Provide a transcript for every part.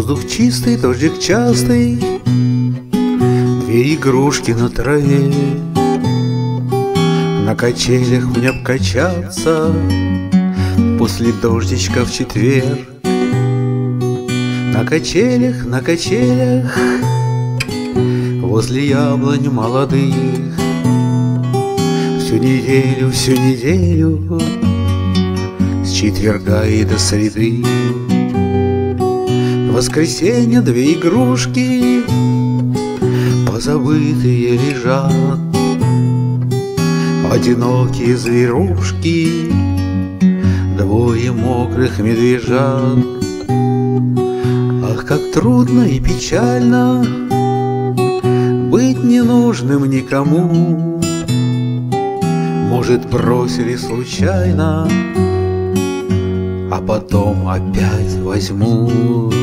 Воздух чистый, дождик частый, две игрушки на траве. На качелях мне обкачаться после дождичка в четверг. На качелях, возле яблонь молодых. Всю неделю, с четверга и до среды. В воскресенье две игрушки позабытые лежат. Одинокие зверушки, двое мокрых медвежат. Ах, как трудно и печально быть ненужным никому. Может, бросили случайно, а потом опять возьму.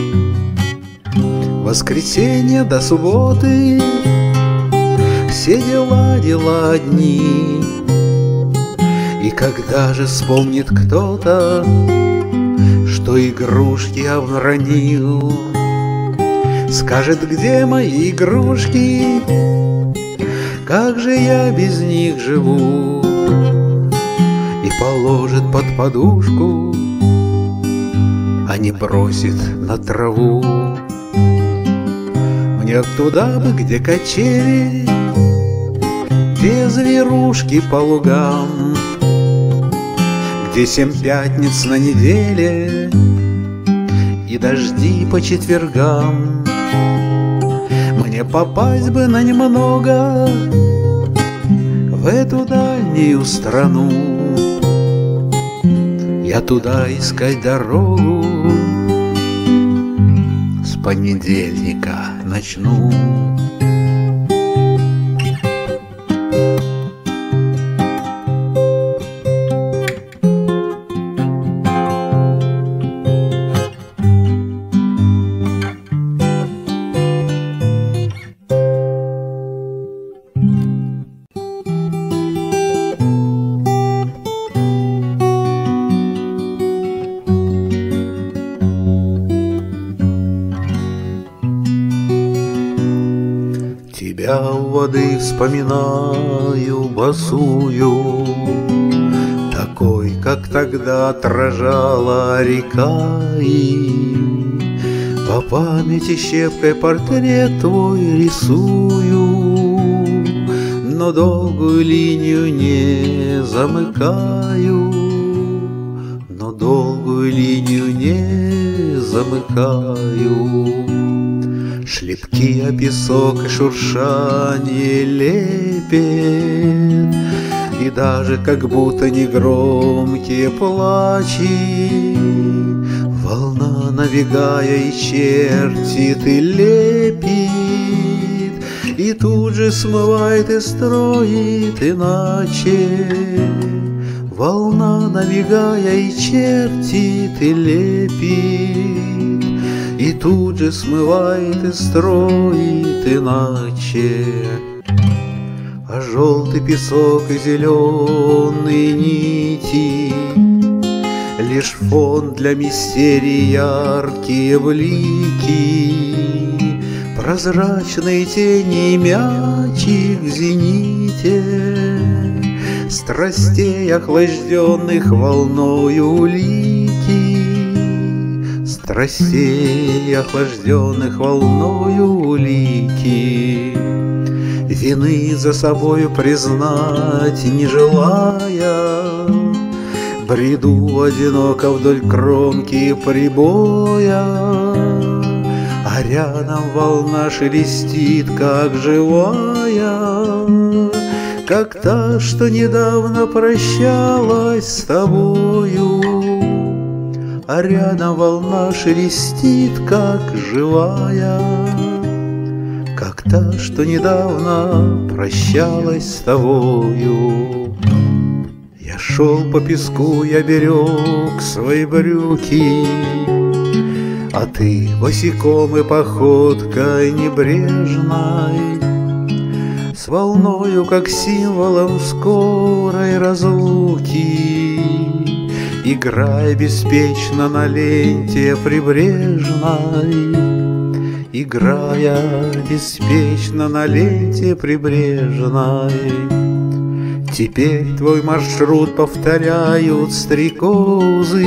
Воскресенье до субботы все дела одни. И когда же вспомнит кто-то, что игрушки обронил, скажет: где мои игрушки, как же я без них живу? И положит под подушку, а не бросит на траву. Мне туда бы, где качели, где зверушки по лугам, где 7 пятниц на неделе и дожди по четвергам. Мне попасть бы на немного в эту дальнюю страну. Я туда искать дорогу с понедельника начну. Тебя у воды вспоминаю босую, такой, как тогда отражала река, и по памяти щепкой портрет твой рисую, но долгую линию не замыкаю, но долгую линию не замыкаю. Шлепки о песок и шуршание лепет, и даже как будто негромкие плачи. Волна, набегая, и чертит, и лепит, и тут же смывает и строит иначе. Волна, набегая, и чертит, и лепит, и тут же смывает и строит иначе. А желтый песок и зеленые нити — лишь фон для мистерий, яркие блики, прозрачные тени и мячик в зените, страстей, охлажденных волною улики, страстей, охлажденных волною улики. Вины за собою признать не желая, бреду одиноко вдоль кромки прибоя, а рядом волна шелестит, как живая, как та, что недавно прощалась с тобою. А рядом волна шелестит, как живая, как та, что недавно прощалась с тобою. Я шел по песку, я берег свои брюки, а ты босиком и походкой небрежной, с волною, как символом скорой разлуки, играя беспечно на ленте прибрежной, играя беспечно на ленте прибрежной. Теперь твой маршрут повторяют стрекозы,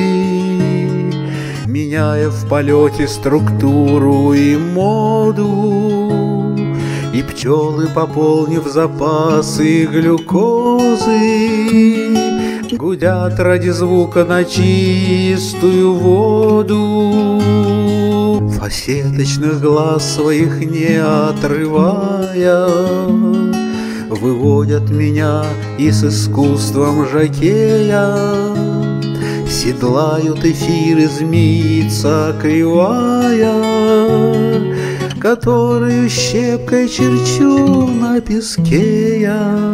меняя в полете структуру и моду, и пчелы, пополнив запасы глюкозы, гудят ради звука на чистую воду, фасеточных глаз своих не отрывая, выводят меня и с искусством жокея седлают эфиры змеица кривая, которую щепкой черчу на песке я.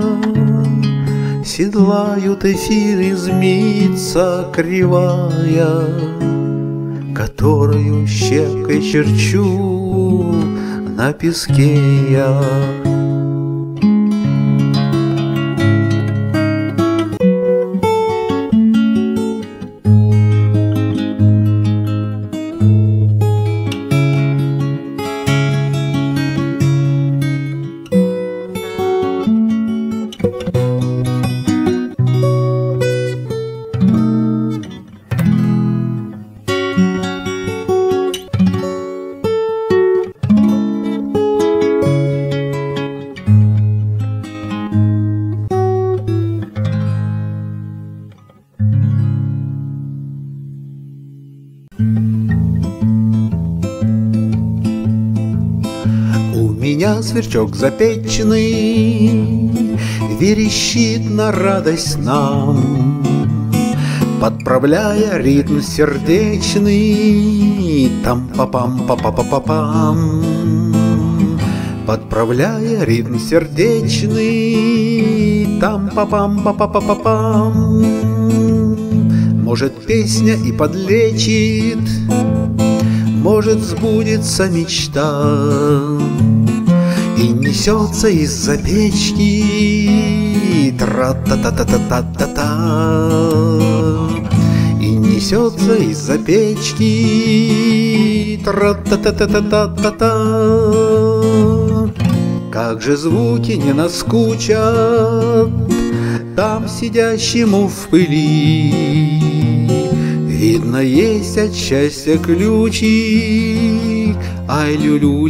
Седлают эфиры змеица кривая, которую щепкой черчу на песке я. Меня сверчок запеченный верещит на радость нам, подправляя ритм сердечный, там-па-пам-па-па-па-па-пам, подправляя ритм сердечный, там-па-пам-па-па-па-па-пам. Может, песня и подлечит, может, сбудется мечта, и несется из-за печки тра-та-та-та-та-та-та-та, и несется из-за печки тра-та-та-та-та-та-та. Как же звуки не наскучат там сидящему в пыли, видно, есть от счастья ключик, ай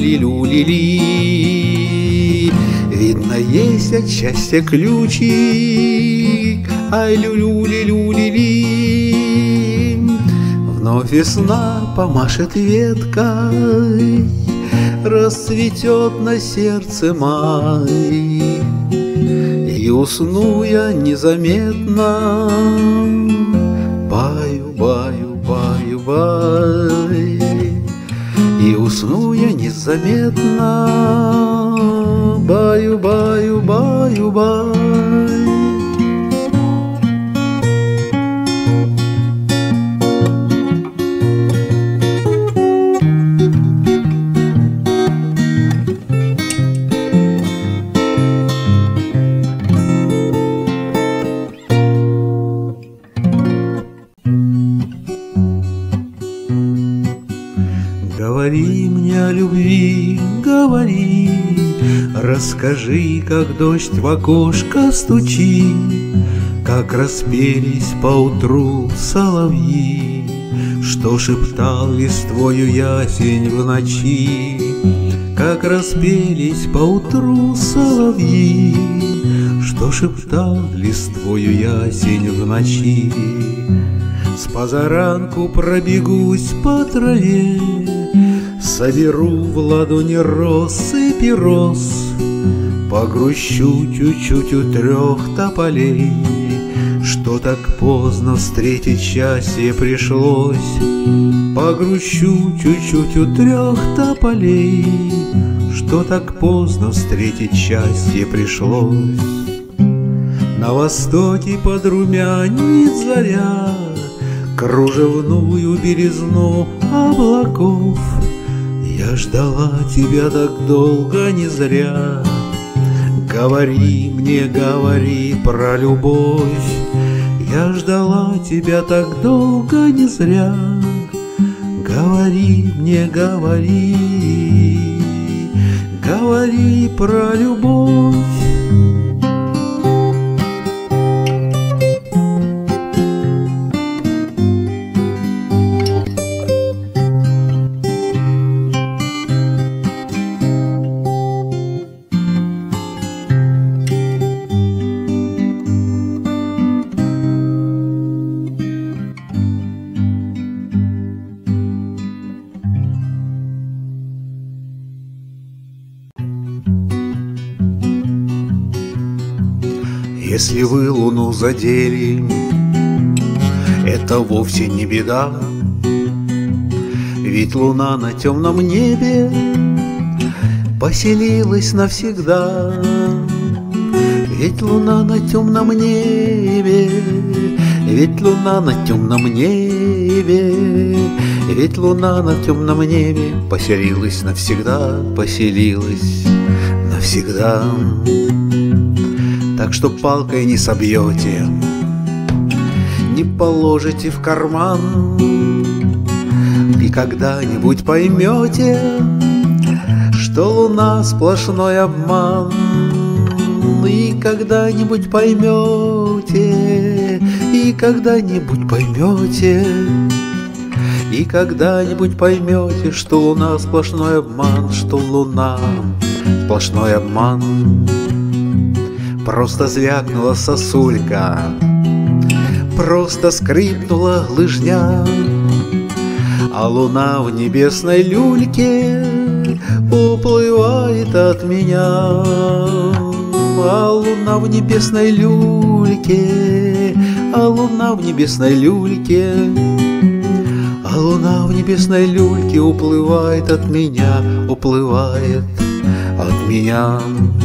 лю-лю-ли-лю-ли-ли. Видно, есть от счастья ключик, ай лю-лю-ли-лю-ли-ли. Вновь весна помашет веткой, расцветет на сердце май, и усну я незаметно, баю, баю, баю, бай. И усну я незаметно, баю, баю, баю, бай. Говори мне о любви, говори, расскажи, как дождь в окошко стучит, как распелись поутру соловьи, что шептал листвою ясень в ночи, как распелись поутру соловьи, что шептал листвою ясень в ночи. С позаранку пробегусь по траве, соберу в ладони россыпи роз, погрущу чуть-чуть у 3 тополей, что так поздно встретить счастье пришлось. Погрущу чуть-чуть у 3 тополей, что так поздно встретить счастье пришлось. На востоке подрумянит заря кружевную белизну облаков. Я ждала тебя так долго не зря. Говори мне, говори про любовь. Я ждала тебя так долго не зря. Говори мне, говори, говори про любовь. Если вы луну задели, это вовсе не беда, ведь луна на темном небе поселилась навсегда. Ведь луна на темном небе, ведь луна на темном небе, ведь луна на темном небе поселилась навсегда, поселилась навсегда. Так что палкой не собьете, не положите в карман, и когда-нибудь поймете, что луна сплошной обман. И когда-нибудь поймете, и когда-нибудь поймете, и когда-нибудь поймете, что луна сплошной обман, что луна сплошной обман. Просто звякнула сосулька, просто скрипнула лыжня, а луна в небесной люльке уплывает от меня. А луна в небесной люльке, а луна в небесной люльке, а луна в небесной люльке уплывает от меня, уплывает от меня.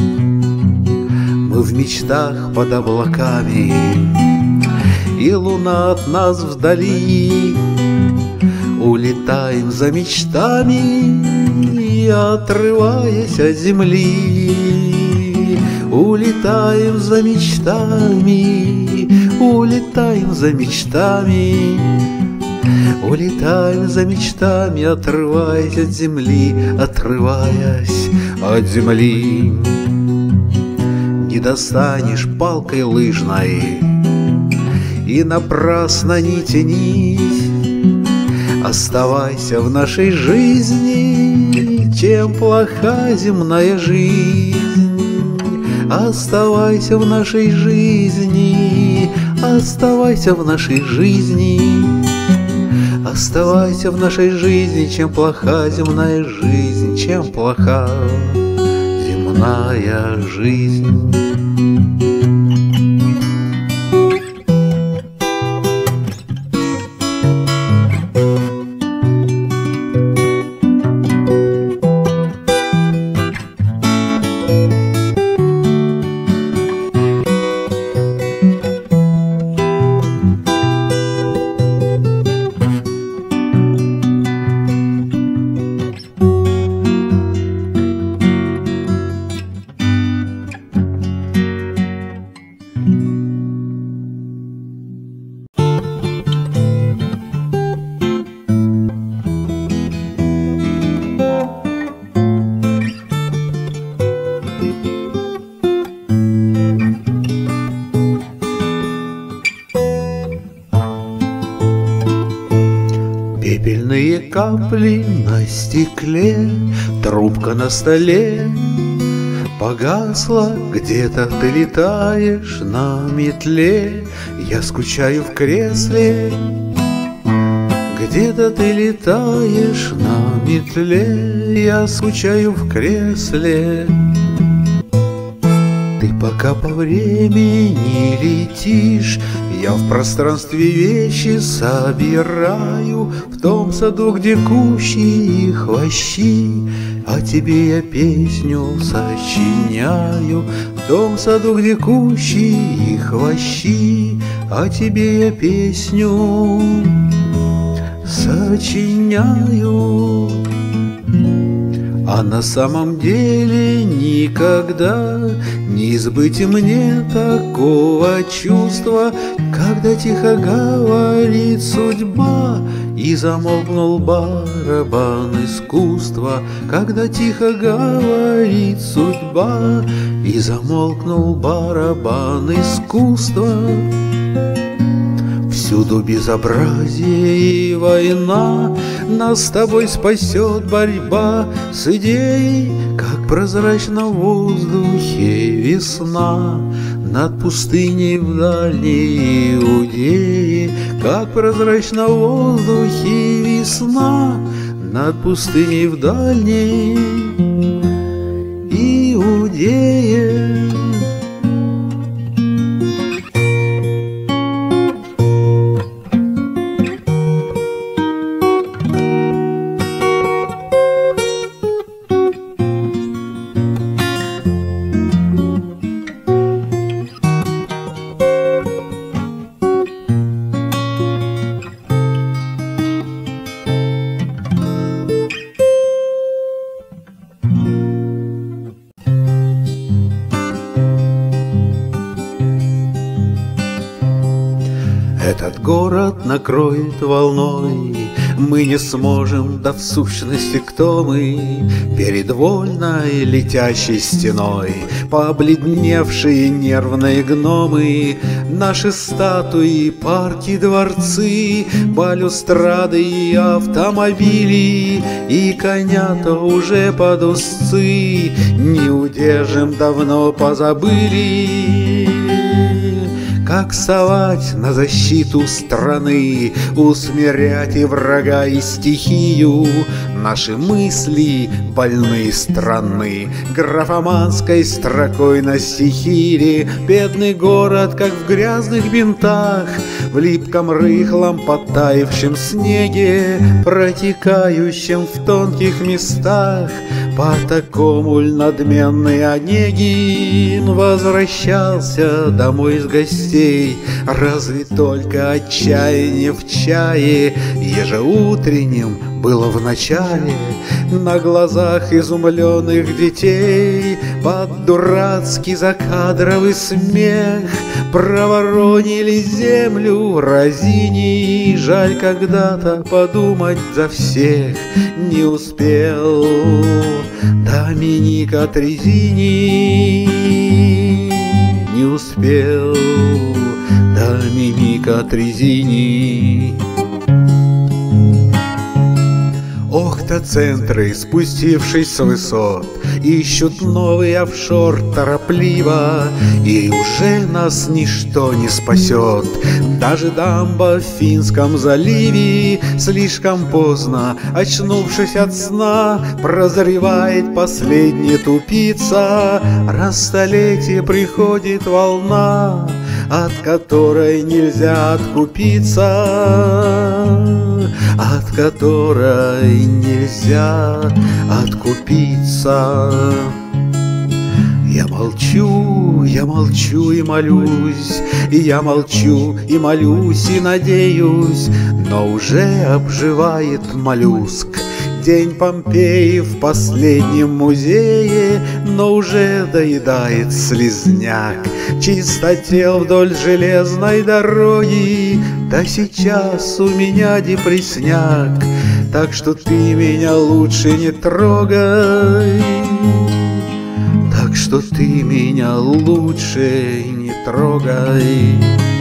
Мы в мечтах под облаками, и луна от нас вдали. Улетаем за мечтами, отрываясь от земли. Улетаем за мечтами, улетаем за мечтами, улетаем за мечтами, отрываясь от земли, отрываясь от земли. Не достанешь палкой лыжной, и напрасно не тянись. Оставайся в нашей жизни, чем плоха земная жизнь. Оставайся в нашей жизни, оставайся в нашей жизни, оставайся в нашей жизни, чем плоха земная жизнь, чем плоха земная жизнь. Пепельные капли на стекле, трубка на столе погасла, где-то ты летаешь на метле. Я скучаю в кресле, где-то ты летаешь на метле. Я скучаю в кресле. Ты пока по времени летишь, я в пространстве вещи собираю. В том саду, где кущи и хвощи, о тебе я песню сочиняю. В том саду, где кущи и хвощи, о тебе я песню сочиняю. А на самом деле никогда не избыть мне такого чувства, когда тихо говорит судьба, и замолкнул барабан искусства, когда тихо говорит судьба, и замолкнул барабан искусства. Всюду безобразие и война, нас с тобой спасет борьба с идеей, как прозрачно в воздухе весна. Над пустыней в дальней Иудее, как прозрачно в воздухе весна. Над пустыней в дальней Иудее. Этот город накроет волной, мы не сможем, да в сущности кто мы, перед вольной летящей стеной. Побледневшие нервные гномы, наши статуи, парки, дворцы, балюстрады и автомобили, и конята уже под узцы не удержим, давно позабыли. Как вставать на защиту страны, усмирять и врага, и стихию. Наши мысли больны и странны, графоманской строкой на стихире. Бедный город, как в грязных бинтах, в липком рыхлом подтаившем снеге, протекающем в тонких местах. По такому ль надменный Онегин возвращался домой с гостей? Разве только отчаяние в чае ежеутреннем было в начале? На глазах изумленных детей под дурацкий закадровый смех проворонили землю разини. Жаль когда-то подумать за всех не успел Доминика Трезини, не успел Доминика Трезини. Охта-центры, спустившись с высот, ищут новый офшор торопливо, и уже нас ничто не спасет. Даже дамба в Финском заливе слишком поздно, очнувшись от сна, прозревает последняя тупица. Раз столетие приходит волна, от которой нельзя откупиться, от которой нельзя откупиться. Я молчу и молюсь, и я молчу и молюсь и надеюсь, но уже обживает моллюск. День Помпеи в последнем музее, но уже доедает слизняк. Чистотел вдоль железной дороги, да сейчас у меня депрессняк. Так что ты меня лучше не трогай, так что ты меня лучше не трогай.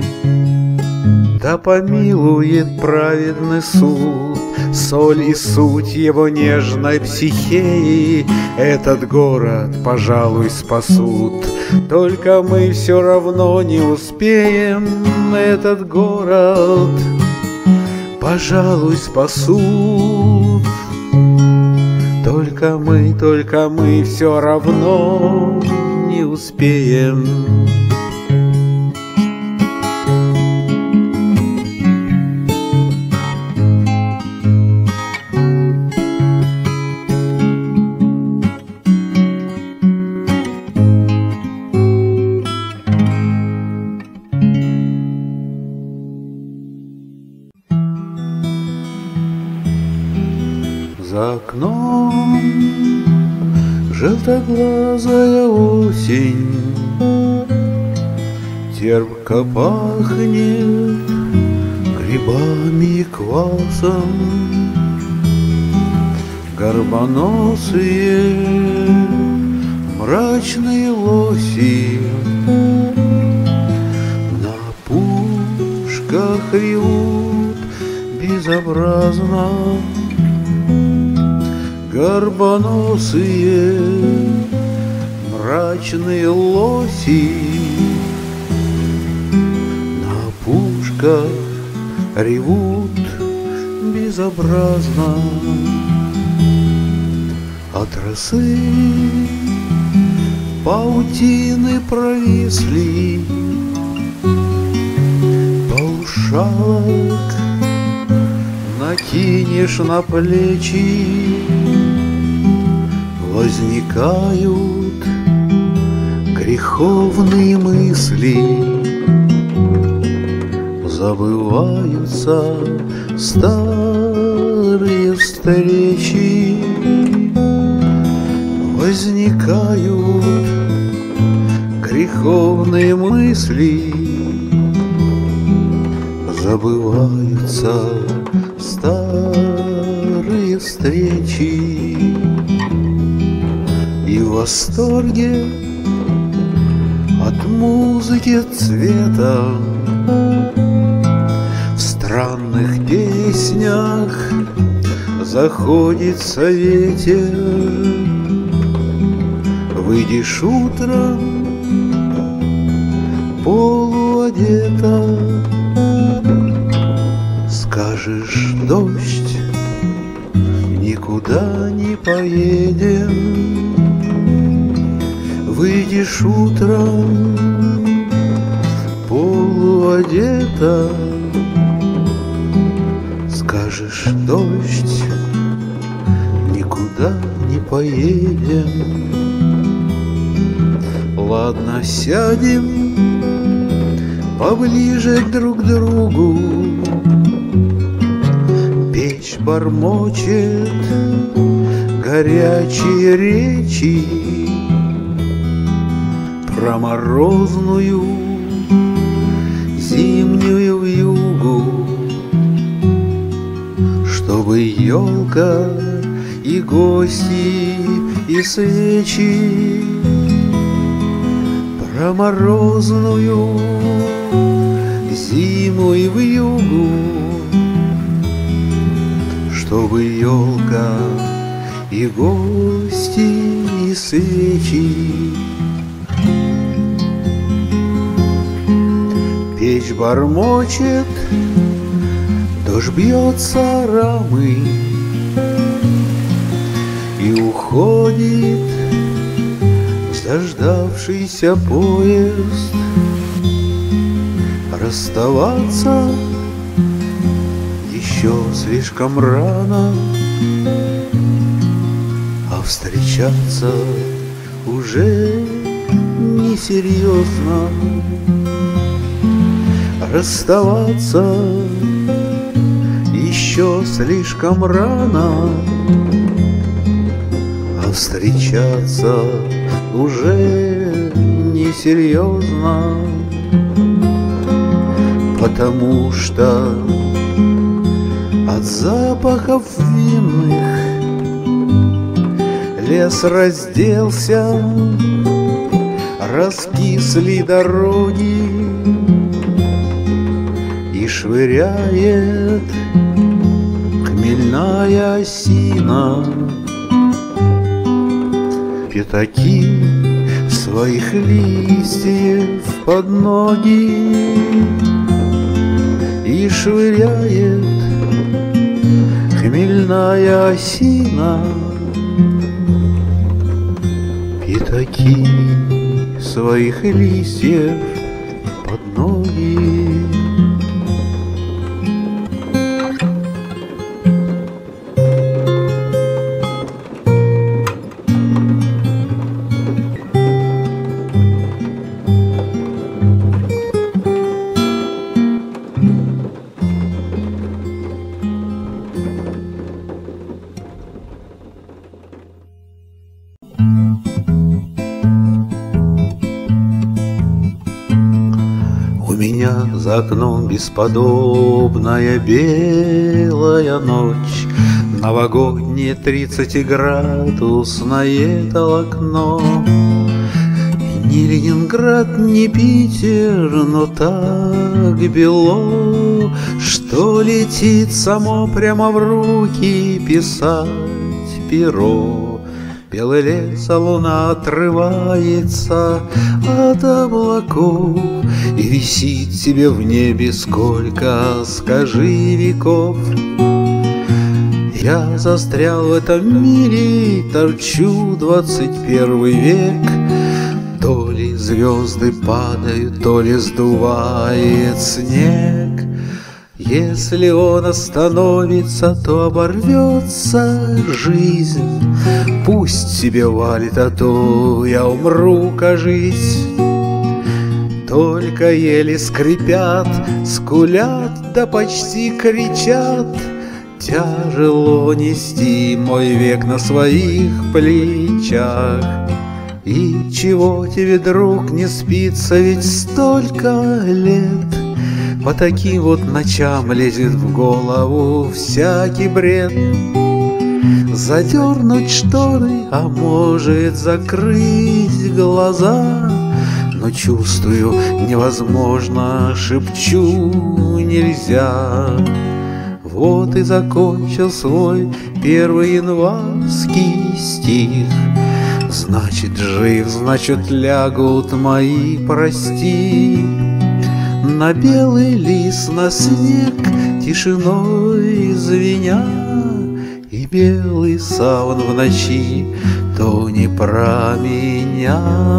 Да помилует праведный суд соль и суть его нежной психеи. Этот город, пожалуй, спасут, только мы все равно не успеем. Этот город, пожалуй, спасут, только мы все равно не успеем. За окном Желтоглазая осень терпко пахнет грибами и квасом. Горбоносые мрачные лоси на пушках ревут безобразно. Горбоносые мрачные лоси на пушках ревут безобразно. От росы паутины провисли, полушалок накинешь на плечи, возникают греховные мысли, забываются старые встречи. Возникают греховные мысли, забываются старые встречи. И в восторге от музыки цвета в странных песнях заходится ветер. Выйдешь утром полуодета, скажешь: дождь, никуда не поедем. Выйдешь утром полуодета, скажешь: дождь, никуда не поедем. Ладно, сядем поближе друг к другу. Печь бормочет горячие речи про морозную зимнюю вьюгу, чтобы елка и гости и свечи. Про морозную зиму и вьюгу, чтобы елка и гости и свечи. Печь бормочет, дождь бьется рамы, и уходит заждавшийся поезд. Расставаться еще слишком рано, а встречаться уже несерьезно. Расставаться еще слишком рано, а встречаться уже несерьезно. Потому что от запахов винных лес разделся, раскисли дороги, и швыряет хмельная осина пятаки своих листьев под ноги, и швыряет хмельная осина пятаки своих листьев под ноги. За окном бесподобная белая ночь, новогоднее 30-градусное толокно. Ни Ленинград, ни Питер, но так бело, что летит само прямо в руки писать перо. Белый лес, а луна отрывается от облаков и висит себе в небе сколько, скажи, веков. Я застрял в этом мире, торчу 21 век. То ли звезды падают, то ли сдувает снег. Если он остановится, то оборвется жизнь. Пусть себе валит, а то я умру, кажись. Только еле скрипят, скулят, да почти кричат. Тяжело нести мой век на своих плечах. И чего тебе, друг, не спится, ведь столько лет? По таким вот ночам лезет в голову всякий бред. Задернуть шторы, а может закрыть глаза, но чувствую невозможно, шепчу нельзя. Вот и закончил свой 1 январский стих. Значит, жив, значит, лягут мои, прости. На белый лист, на снег, тишиной звеня, и белый саван в ночи, то не про меня.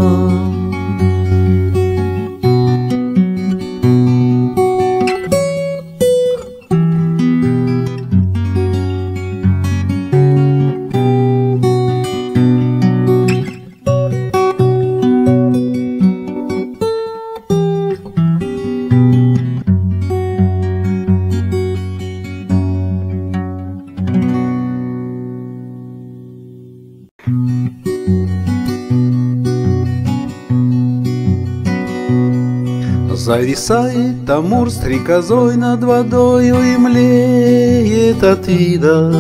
Зависает Амур стрекозой над водою и млеет от вида.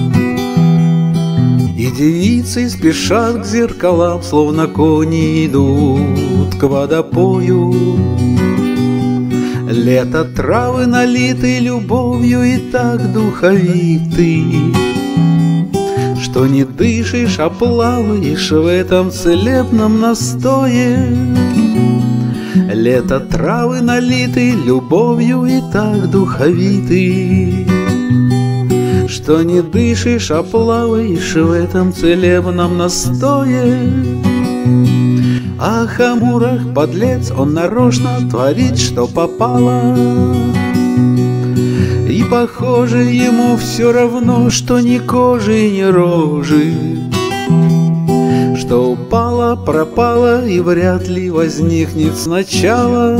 И девицы спешат к зеркалам, словно кони идут к водопою. Лето, травы налиты любовью и так духовиты, что не дышишь, а плаваешь в этом целебном настое. Лето, травы налиты любовью и так духовиты, что не дышишь, а плаваешь в этом целебном настое. Ах, Амурах, подлец, он нарочно творит, что попало. И похоже ему все равно, что ни кожи, ни рожи, что упала, пропала и вряд ли возникнет сначала.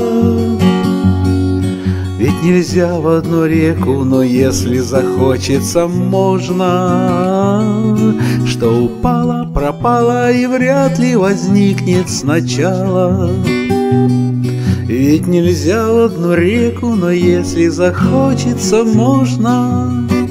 Ведь нельзя в одну реку, но если захочется, можно. Что упала, пропала и вряд ли возникнет сначала. Ведь нельзя в одну реку, но если захочется, можно.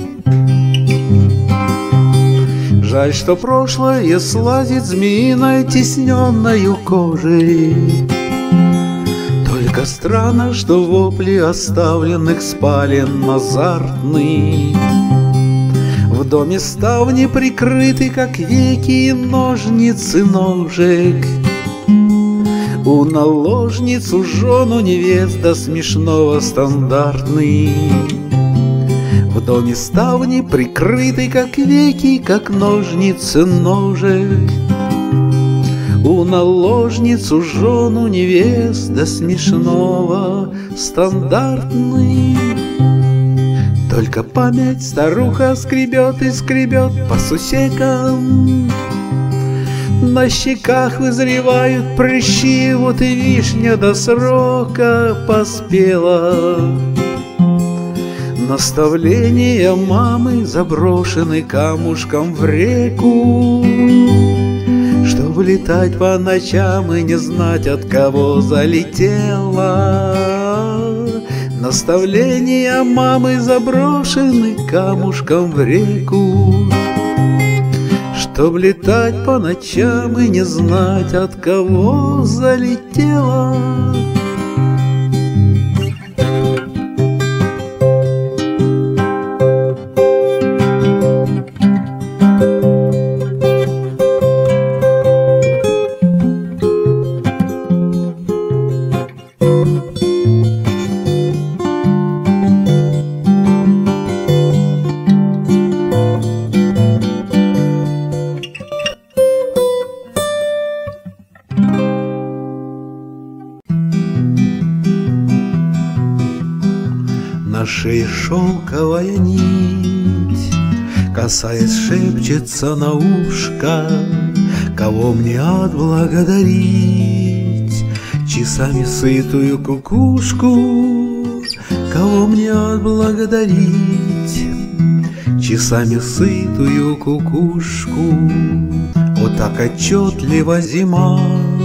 Жаль, что прошлое слазит змеиной тесненною кожей. Только странно, что вопли оставленных спален азартны. В доме ставни прикрыты, как веки, ножницы ножек. У наложниц, у жен, у невест до смешного стандартный. В доме ставни прикрыты, как веки, как ножницы ножек. У наложниц, у жен, у невест до смешного стандартный. Только память старуха скребет и скребет по сусекам. На щеках вызревают прыщи, вот и вишня до срока поспела. Наставления мамы заброшены камушком в реку, чтоб летать по ночам и не знать, от кого залетела. Наставления мамы заброшены камушком в реку, чтоб летать по ночам и не знать, от кого залетела. На шее шелковая нить, касаясь, шепчется на ушко, кого мне отблагодарить? Часами сытую кукушку, кого мне отблагодарить? Часами сытую кукушку. Вот так отчетливо зима,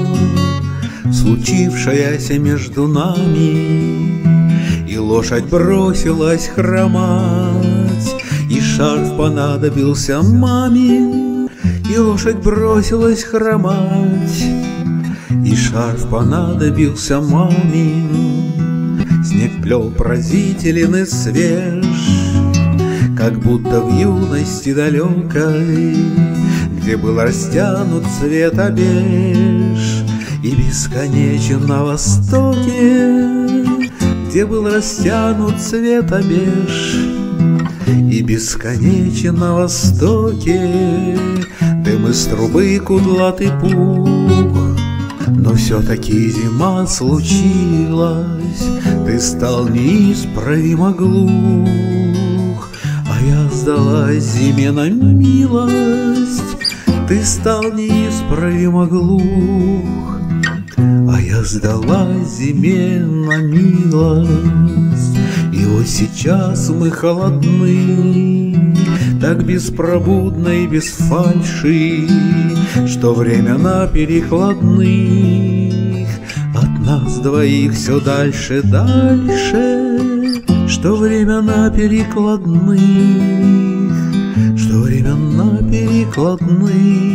случившаяся между нами. И лошадь бросилась хромать, и шарф понадобился маме. И лошадь бросилась хромать, и шарф понадобился маме. Снег плел поразителен и свеж, как будто в юности далекой, где был растянут цвет обеж и бесконечен на востоке, где был растянут цвет обеж и бесконечен на востоке. Дым из трубы кудлатый пух, но все-таки зима случилась. Ты стал неисправимо глух, а я сдалась зиме на милость. Ты стал неисправимо глух, а я сдалась зиме на милость. И вот сейчас мы холодны, так беспробудно и без фальши, что время на перекладных от нас двоих все дальше, дальше, что время на перекладных, что время на перекладных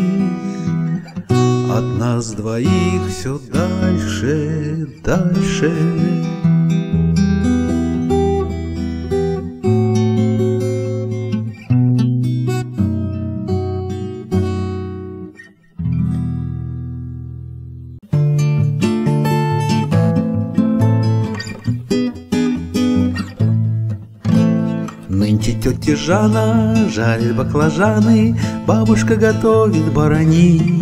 от нас двоих все дальше, дальше. Нынче тетя Жанна жарит баклажаны, бабушка готовит барани.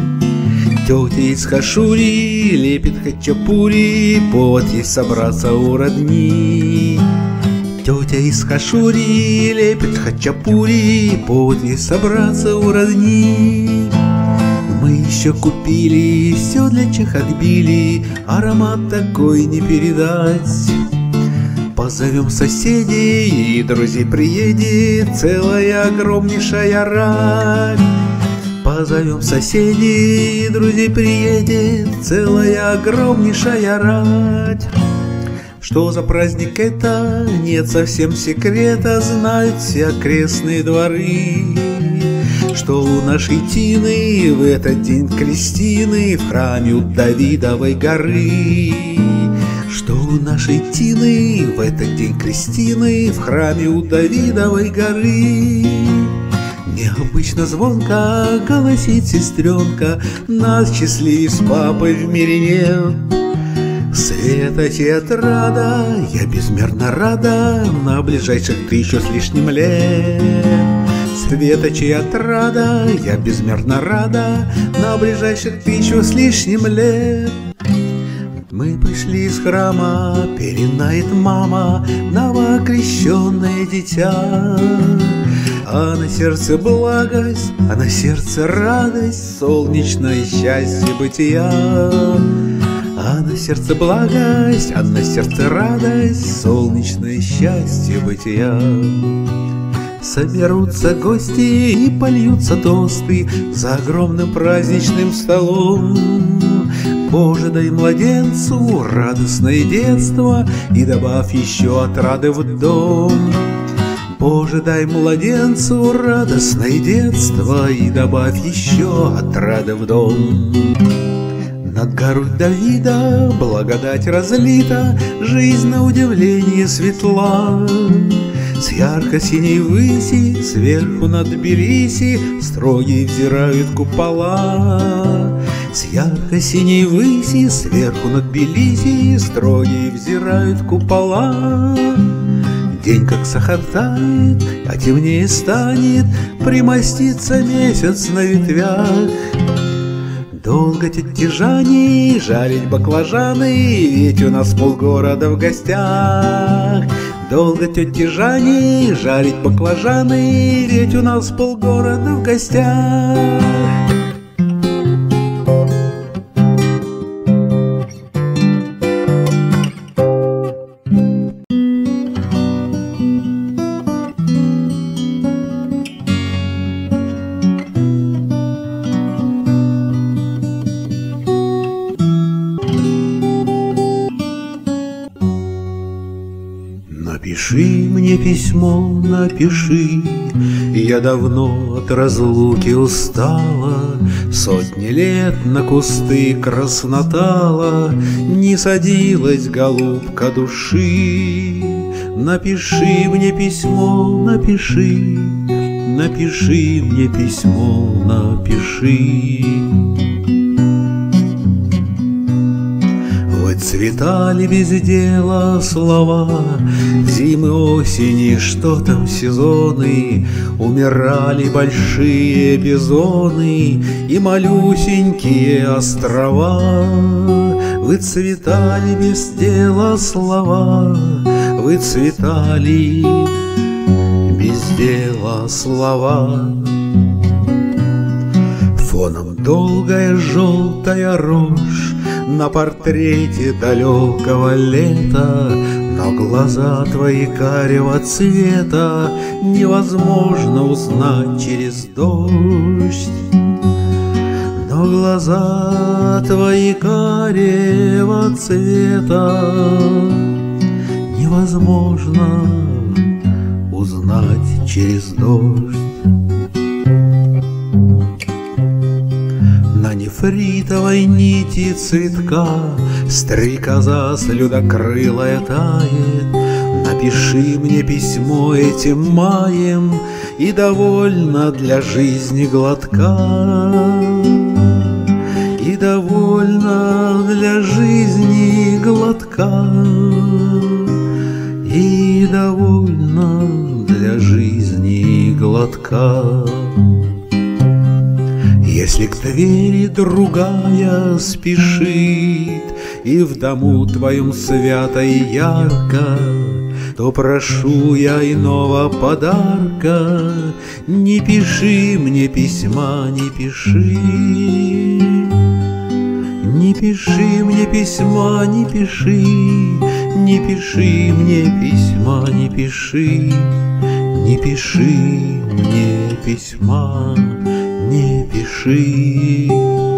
Тетя из Хашури лепит хачапури, повод есть собраться у родни. Тетя из Хашури лепит хачапури, повод есть собраться у родни. Мы еще купили все для чахотбили, аромат такой не передать. Позовем соседей и друзей, приедет целая огромнейшая рать. Позовем соседей и друзей, приедет целая огромнейшая рать. Что за праздник это? Нет совсем секрета, знают все окрестные дворы. Что у нашей Тины в этот день крестины в храме у Давидовой горы. Что у нашей Тины в этот день крестины в храме у Давидовой горы. Необычно звонко голосит сестренка, нас счастливей с папой в мире нет. Света театрада, я безмерно рада на ближайших 1000 с лишним лет. Света театрада, я безмерно рада на ближайших 1000 с лишним лет. Мы пришли из храма, пеленает мама новоокрещенное дитя. А на сердце благость, а на сердце радость, солнечное счастье бытия. А на сердце благость, а на сердце радость, солнечное счастье бытия. Соберутся гости и польются тосты за огромным праздничным столом. Боже, дай младенцу радостное детство и добавь еще отрады в дом. Боже, дай младенцу радостное детство и добавь еще отрады в дом. Над горой Давида благодать разлита, жизнь на удивление светла. С ярко-синей выси сверху над Тбилиси строгие взирают купола. С ярко-синей выси сверху над Тбилиси строгие взирают купола. День как сахар тает, а темнее станет, примостится месяц на ветвях. Долго тетя Жани жарить баклажаны, ведь у нас полгорода в гостях. Долго тетя Жани жарить баклажаны, ведь у нас полгорода в гостях. Напиши мне письмо, напиши, я давно от разлуки устала, сотни лет на кусты краснотала, не садилась голубка души. Напиши мне письмо, напиши, напиши мне письмо, напиши. Цветали без дела слова, зимы, осени, что там сезоны, умирали большие бизоны и малюсенькие острова. Выцветали без дела слова, выцветали без дела слова. Фоном долгая желтая рожь на портрете далекого лета, но глаза твои карего цвета невозможно узнать через дождь. Но глаза твои карего цвета невозможно узнать через дождь. На нефритовой нити цветка стрекоза слюдокрылая тает. Напиши мне письмо этим маем, и довольно для жизни глотка. И довольно для жизни глотка. И довольно для жизни глотка. Если к Твери другая спешит, и в дому Твоем свято и ярко, то прошу я иного подарка. Не пиши мне письма, не пиши. Не пиши мне письма, не пиши. Не пиши мне письма, не пиши. Не пиши мне письма, не пиши.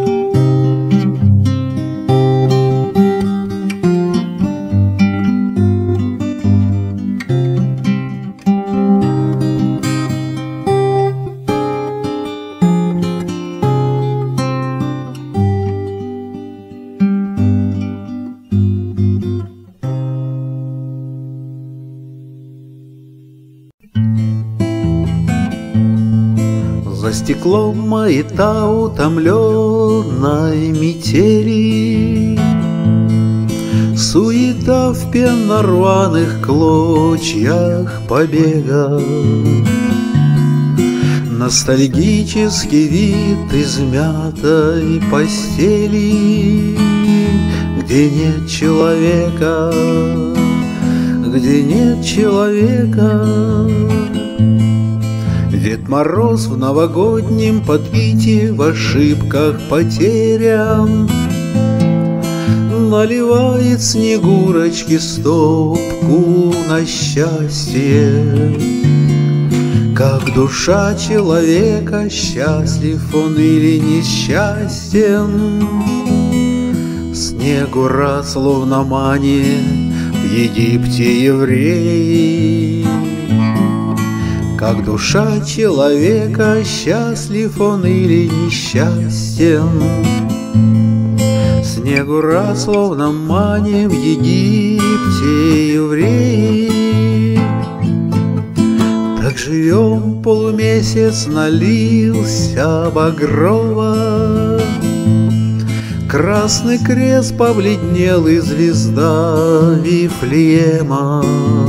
За стеклом маята утомленной метели, суета в пенно-рваных клочьях побега, ностальгический вид измятой постели, где нет человека, где нет человека. Дед Мороз в новогоднем подпитии в ошибках потерян наливает Снегурочке стопку на счастье. Как душа человека, счастлив он или несчастен, снегу раз, словно мане, в Египте евреи. Как душа человека, счастлив он или несчастен, снегу раз, словно мане, в Египте евреи. Так живем, полумесяц налился багрово, Красный крест побледнел, и звезда Вифлеема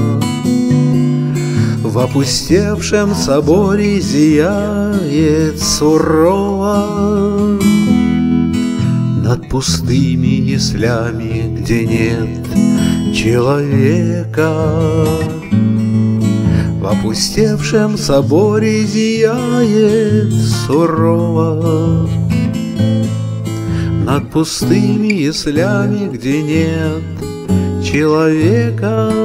в опустевшем соборе зияет сурово над пустыми яслями, где нет человека. В опустевшем соборе зияет сурово над пустыми яслями, где нет человека.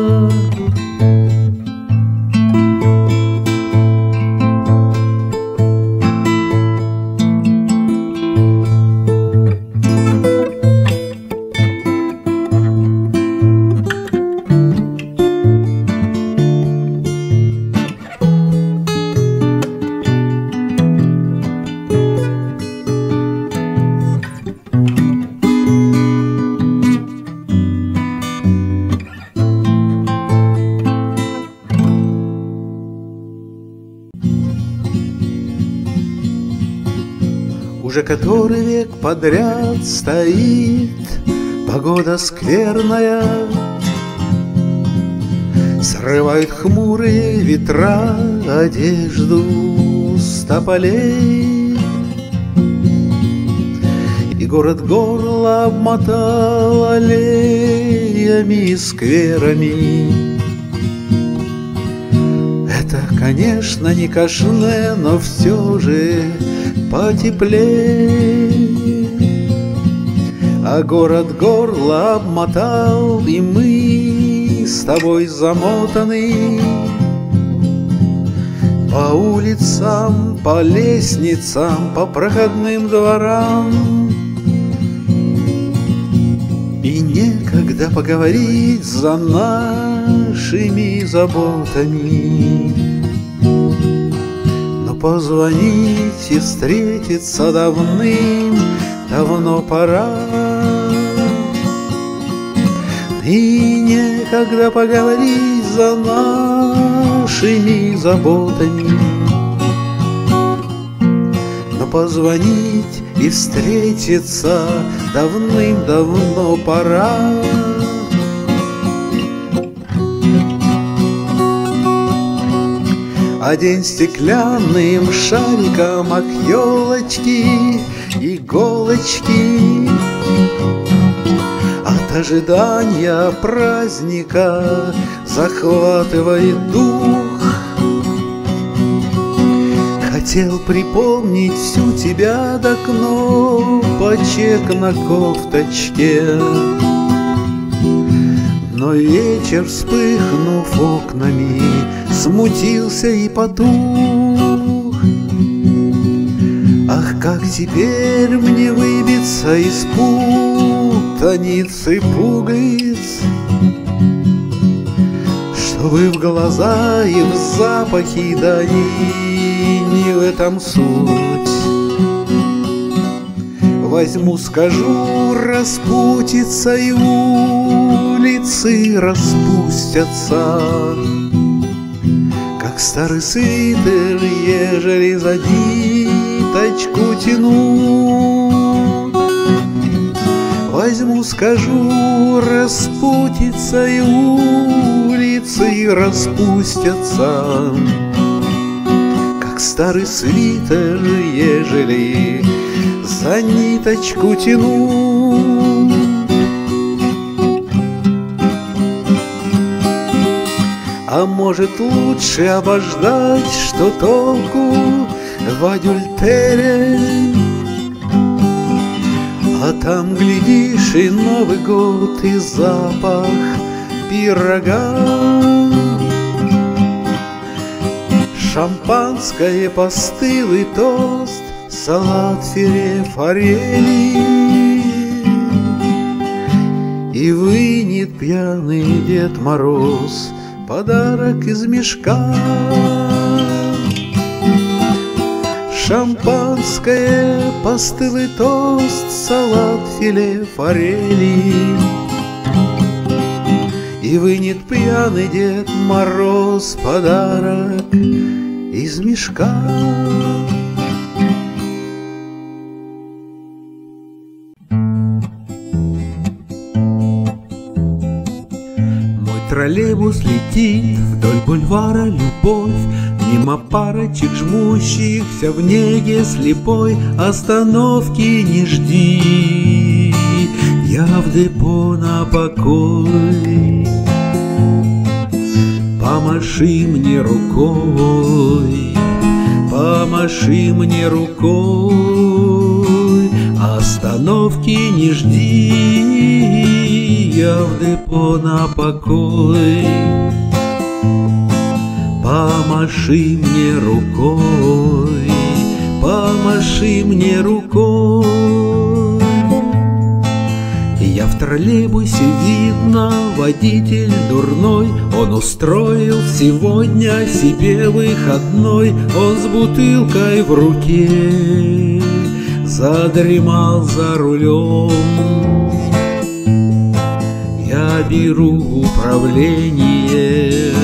Уже который век подряд стоит погода скверная, срывают хмурые ветра одежду с тополей, и город горло обмотал аллеями и скверами. Это, конечно, не Кашне, но все же потеплее. А город горло обмотал, и мы с тобой замотаны по улицам, по лестницам, по проходным дворам. И некогда поговорить за нашими заботами, позвонить и встретиться давным-давно пора. И некогда поговорить за нашими заботами, но позвонить и встретиться давным-давно пора. Одень стеклянным шариком от елочки иголочки. От ожидания праздника захватывает дух. Хотел припомнить всю тебя до кнопочек на кофточке, но вечер, вспыхнув окнами, смутился и потух. Ах, как теперь мне выбиться из путаницы пуговиц, чтобы в глаза и в запахи, да не в этом суть. Возьму, скажу, распутится, и улицы распустятся, как старый свитер, ежели за ниточку тянуть. Возьму, скажу, распутится, и улицы распустятся, как старый свитер, ежели за ниточку тяну. А может, лучше обождать, что толку в адюльтере? А там, глядишь, и Новый год, и запах пирога. Шампанское, постылый тост, салат, филе, форели. И вынет пьяный Дед Мороз подарок из мешка. Шампанское, постылый тост, салат, филе, форели. И вынет пьяный Дед Мороз подарок из мешка. Мой троллейбус летит вдоль бульвара Любовь, мимо парочек, жмущихся в неге слепой. Остановки не жди, я в депо на покой. Помаши мне рукой, помаши мне рукой. Остановки не жди, я в депо на покой. Помаши мне рукой, помаши мне рукой. Я в троллейбусе, видно, водитель дурной. Он устроил сегодня себе выходной. Он с бутылкой в руке задремал за рулем. Я беру управление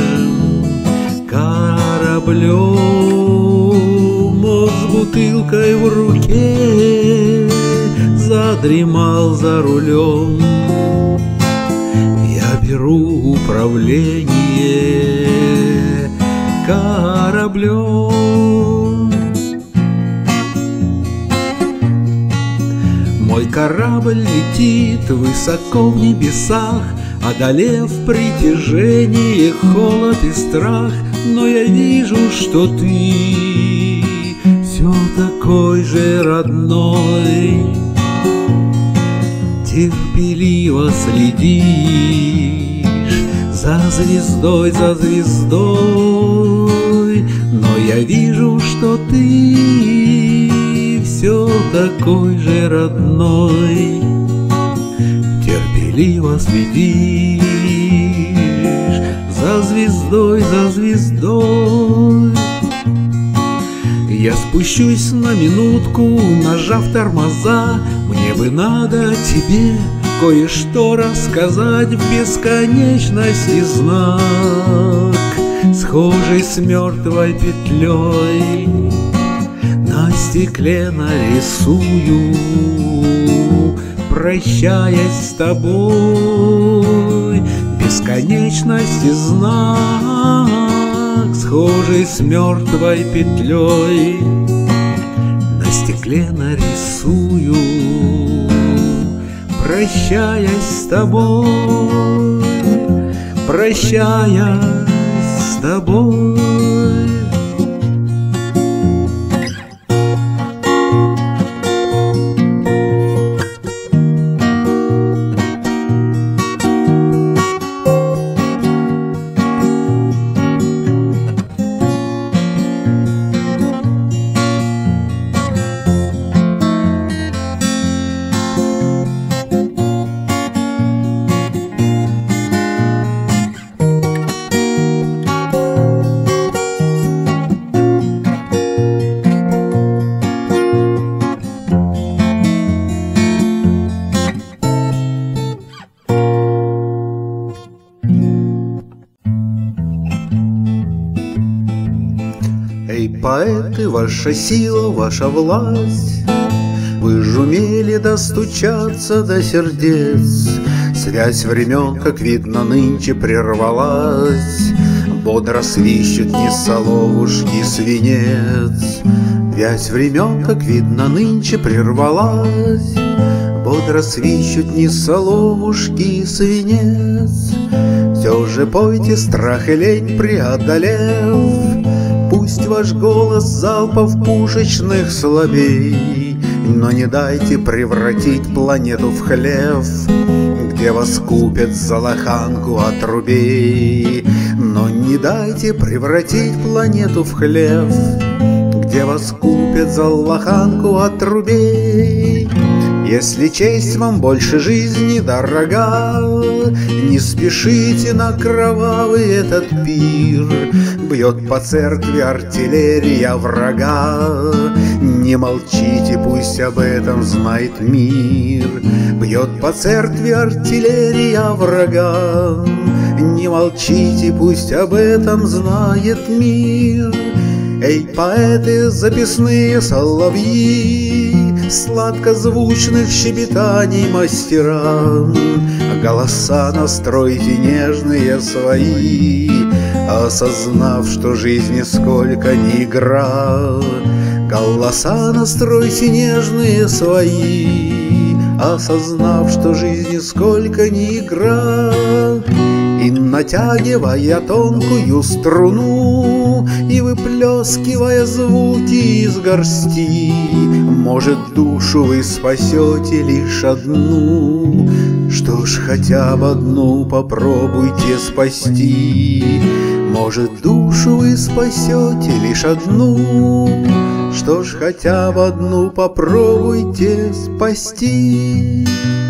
кораблем. Он с бутылкой в руке задремал за рулем. Я беру управление кораблем. Мой корабль летит высоко в небесах, одолев притяжение, холод и страх. Но я вижу, что ты все такой же родной. Терпеливо следишь за звездой, за звездой. Но я вижу, что ты все такой же родной. Терпеливо следишь за звездой, за звездой. Я спущусь на минутку, нажав тормоза. Мне бы надо тебе кое-что рассказать. В бесконечности знак, схожий с мертвой петлей, на стекле нарисую, прощаясь с тобой. Бесконечности знак, схожий с мертвой петлей, на стекле нарисую, прощаясь с тобой, прощаясь с тобой. Эй, поэты, ваша сила, ваша власть, вы ж умели достучаться до сердец. Связь времен, как видно, нынче прервалась, бодро свищут не соловушки свинец. Вязь времен, как видно, нынче прервалась, бодро свищут не соловушки свинец. Все же пойте, страх и лень преодолев, пусть ваш голос залпов пушечных слабей, но не дайте превратить планету в хлев, где вас купят за лоханку отрубей. Но не дайте превратить планету в хлев, где вас купят за лоханку отрубей. Если честь вам больше жизни дорога, не спешите на кровавый этот пир. Бьет по церкви артиллерия врага, не молчите, пусть об этом знает мир. Бьет по церкви артиллерия врага, не молчите, пусть об этом знает мир. Эй, поэты, записные соловьи, сладкозвучных щебетаний мастера, голоса настройте нежные свои, осознав, что жизнь нисколько не игра. Голоса настройте нежные свои, осознав, что жизнь нисколько не игра. И натягивая тонкую струну и выплескивая звуки из горсти, может, душу вы спасете лишь одну. Что ж, хотя бы одну попробуйте спасти. Может, душу вы спасете лишь одну. Что ж, хотя бы одну попробуйте спасти.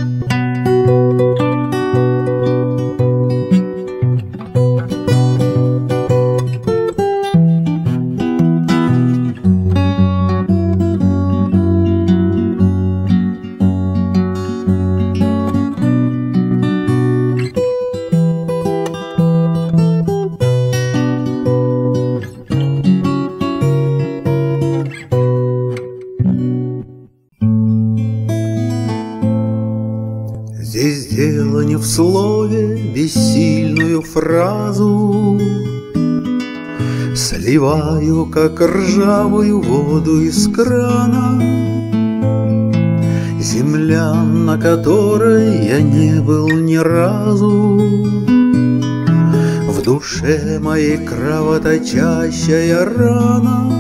Здесь дело не в слове, бессильную фразу сливаю, как ржавую воду из крана. Земля, на которой я не был ни разу, в душе моей кровоточащая рана.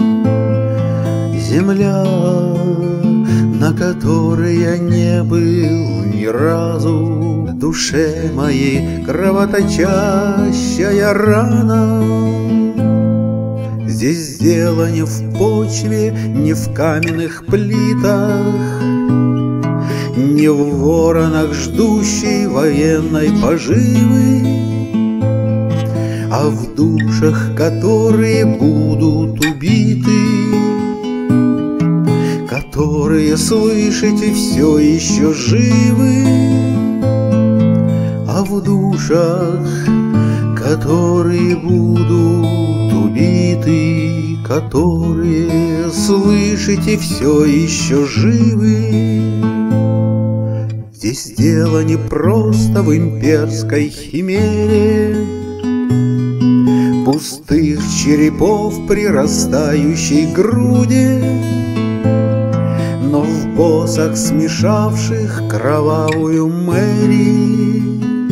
Земля, на которой я не был ни разу, в душе моей кровоточащая рана. Здесь дело не в почве, не в каменных плитах, не в воронах, ждущей военной поживы, а в душах, которые будут убиты, которые, слышите, все еще живы, а в душах, которые будут убиты, которые, слышите, все еще живы. Здесь дело не просто в имперской химере пустых черепов, прирастающей груди, но в боссах, смешавших кровавую мэрию,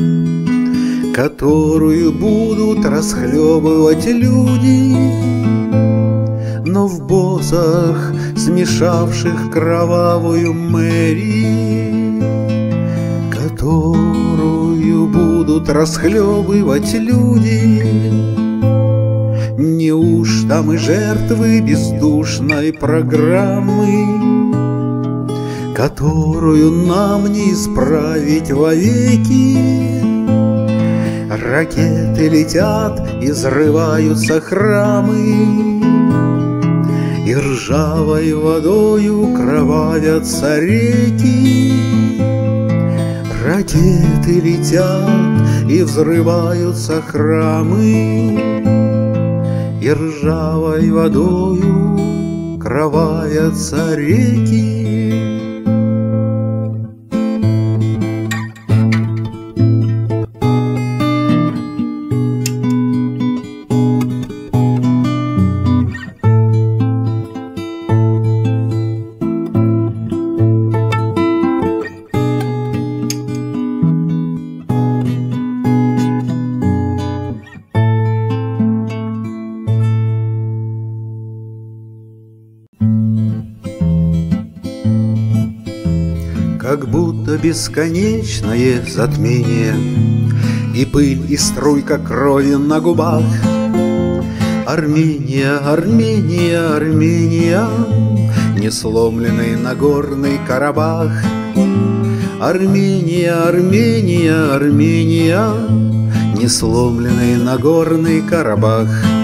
которую будут расхлебывать люди, но в боссах, смешавших кровавую мэрию, которую будут расхлебывать люди. Неужто мы жертвы бездушной программы, которую нам не исправить вовеки? Ракеты летят и взрываются храмы, и ржавой водою кровавятся реки. Ракеты летят и взрываются храмы, и ржавой водою кровавятся реки. Как будто бесконечное затмение, и пыль, и струйка крови на губах. Армения, Армения, Армения, несломленный Нагорный Карабах. Армения, Армения, Армения, несломленный Нагорный Карабах.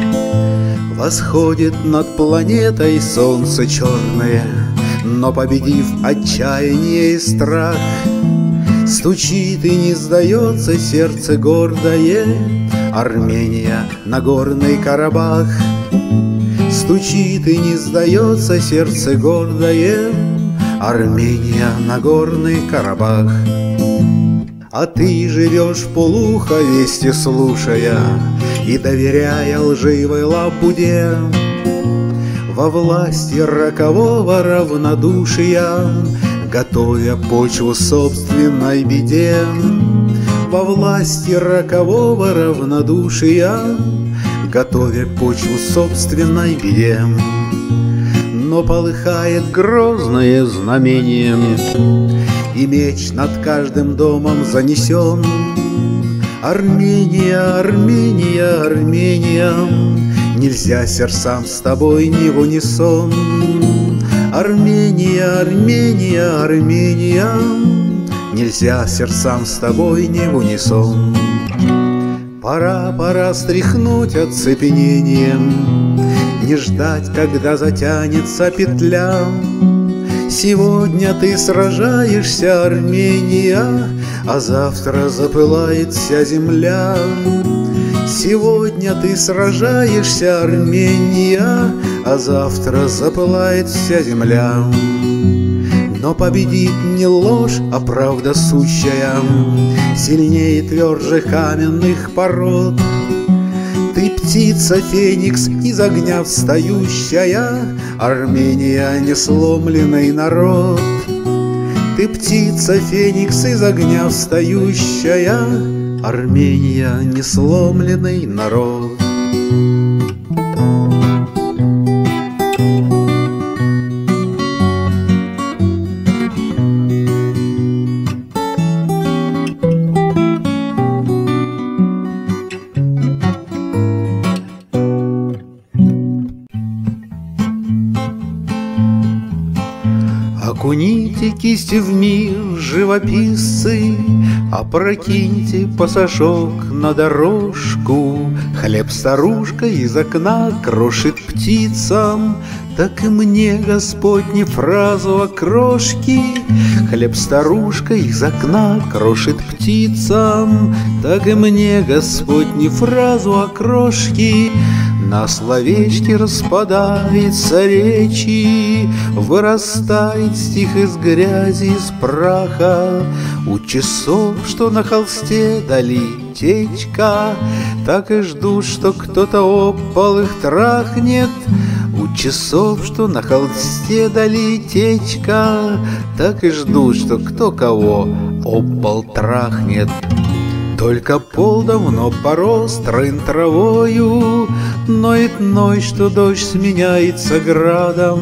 Восходит над планетой солнце черное, но победив отчаяние и страх, стучит и не сдается сердце гордое. Армения, Нагорный Карабах. Стучит и не сдается сердце гордое. Армения, Нагорный Карабах. А ты живешь вполуха, вести слушая и доверяя лживой лабуде, во власти рокового равнодушия, готовя почву собственной беде. Во власти рокового равнодушия, готовя почву собственной беде. Но полыхает грозное знамение, и меч над каждым домом занесен. Армения, Армения, Армения, нельзя сердцам с тобой не в унисон. Армения, Армения, Армения, нельзя сердцам с тобой не в унисон. Пора, пора стряхнуть оцепенением, не ждать, когда затянется петля. Сегодня ты сражаешься, Армения, а завтра запылает вся земля. Сегодня ты сражаешься, Армения, а завтра запылает вся земля. Но победит не ложь, а правда сущая, сильнее и тверже каменных пород. Ты птица феникс из огня встающая, Армения, несломленный народ. Ты птица феникс из огня встающая, Армения, несломленный народ. Окуните кисти в мир, живописцы, опрокиньте пасашок на дорожку. Хлеб старушка из окна крошит птицам, так и мне Господь не фразу о крошке. Хлеб старушка из окна крошит птицам, так и мне Господь не фразу о крошке. На словечки распадается речи, вырастает стих из грязи, из праха. У часов, что на холсте дали течка, так и ждут, что кто-то об пол их трахнет. У часов, что на холсте дали течка, так и ждут, что кто кого об пол трахнет. Только пол давно порос трын травою, ноет ной, что дождь сменяется градом.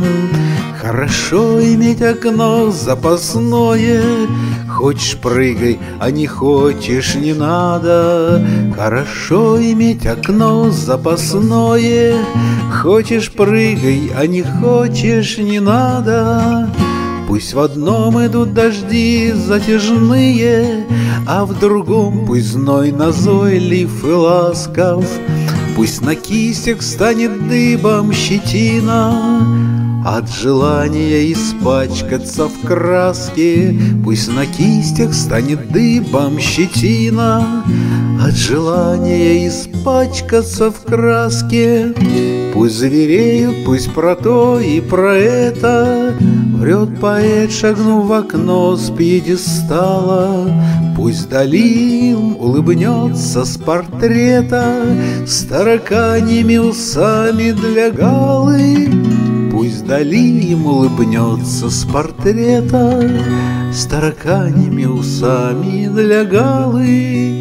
Хорошо иметь окно запасное, хочешь прыгай, а не хочешь не надо. Хорошо иметь окно запасное, хочешь прыгай, а не хочешь не надо. Пусть в одном идут дожди затяжные, а в другом пусть зной назойлив и ласков. Пусть на кистях станет дыбом щетина от желания испачкаться в краске. Пусть на кистях станет дыбом щетина от желания испачкаться в краске. Пусть завереют, пусть про то и про это врет поэт, шагнув в окно с пьедестала. Пусть вдали им улыбнется с портрета с тараканьими усами для галы. Пусть вдали им улыбнется с портрета с тараканьими усами для галы.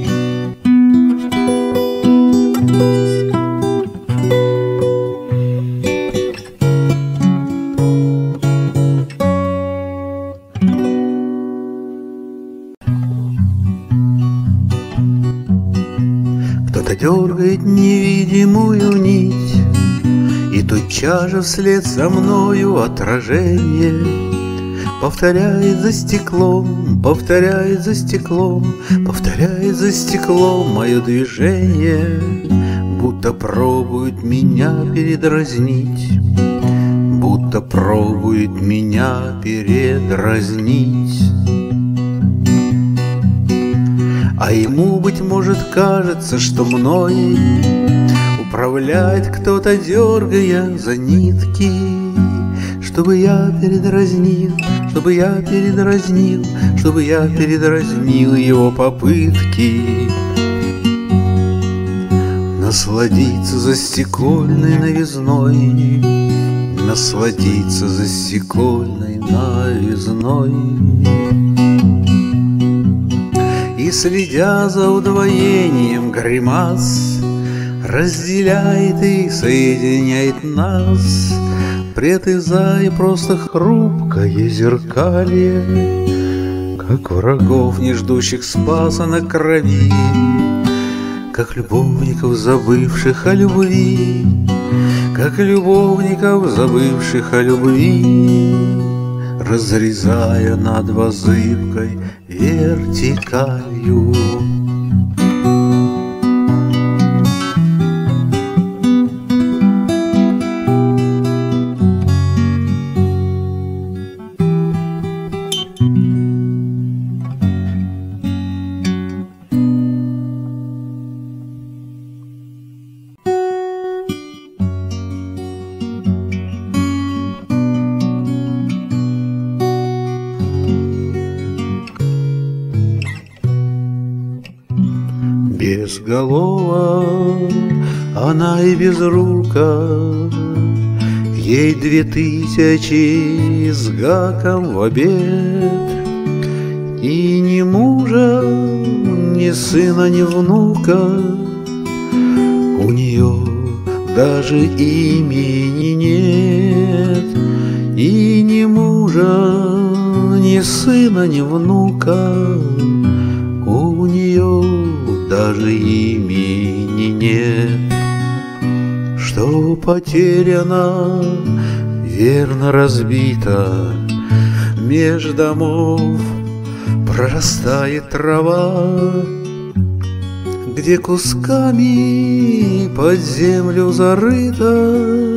Кто-то дергает невидимую нить, и тотчас сейчас же вслед за мною отражение повторяет за стеклом, повторяет за стеклом, повторяет за стеклом мое движение, будто пробует меня передразнить, будто пробует меня передразнить. А ему, быть может, кажется, что мной управляет кто-то, дергая за нитки, чтобы я передразнил, чтобы я передразнил, чтобы я передразнил его попытки насладиться за стекольной новизной, насладиться за стекольной новизной. И, следя за удвоением гримас, разделяет и соединяет нас, притязая просто хрупкое зеркалье, как врагов, не ждущих спаса на крови, как любовников, забывших о любви, как любовников, забывших о любви, разрезая надвое зыбкой вертикалью. Безголова она и безрука, ей 2000 с гаком в обед, и ни мужа, ни сына, ни внука, у нее даже имени нет, и ни мужа, ни сына, ни внука, у нее даже имени нет. Что потеряно, верно разбито, меж домов прорастает трава, где кусками под землю зарыта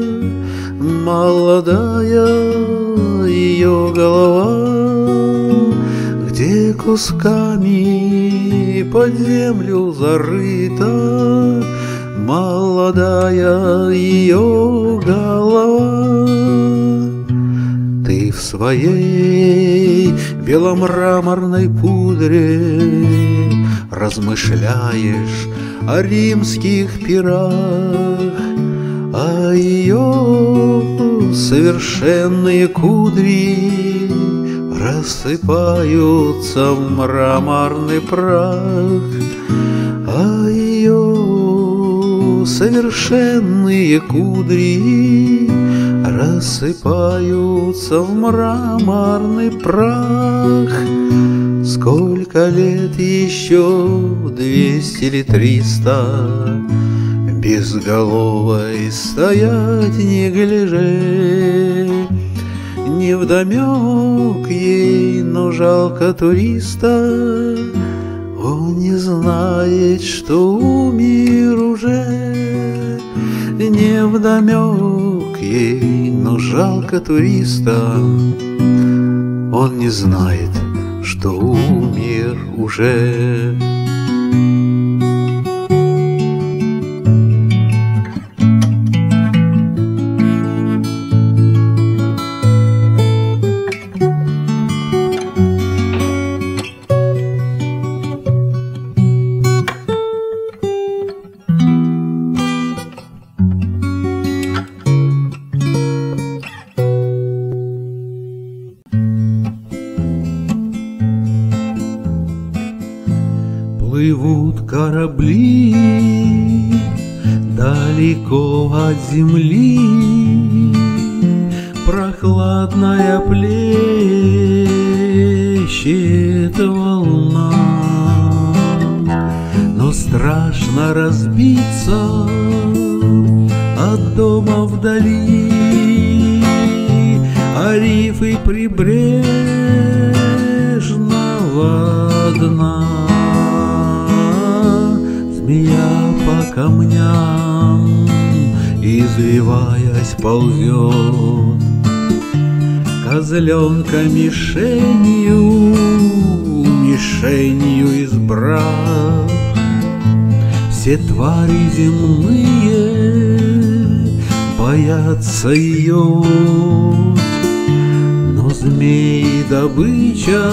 молодая ее голова, где кусками под землю зарыта молодая ее голова. Ты в своей беломраморной пудре размышляешь о римских пирах, а ее совершенные кудри рассыпаются в мраморный прах, а ее совершенные кудри рассыпаются в мраморный прах. Сколько лет еще, 200 или 300, безголовой стоять не гляже, невдомек ей, но жалко туриста, он не знает, что умер уже. Невдомек ей, но жалко туриста, он не знает, что умер уже. Плывут корабли далеко от земли, прохладная плещет волна, но страшно разбиться от дома вдали. рифы прибрежного дна. Змея по камням, извиваясь, ползет, козленка мишенью избрав. Все твари земные боятся ее, но змеи добыча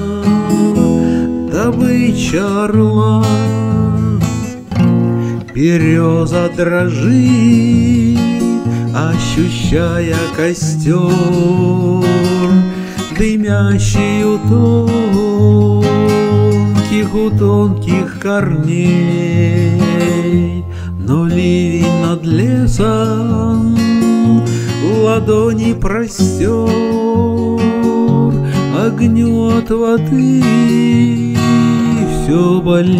орла. Береза дрожит, ощущая костер, дымящий у тонких корней. Но ливень над лесом ладони простер, огню от воды все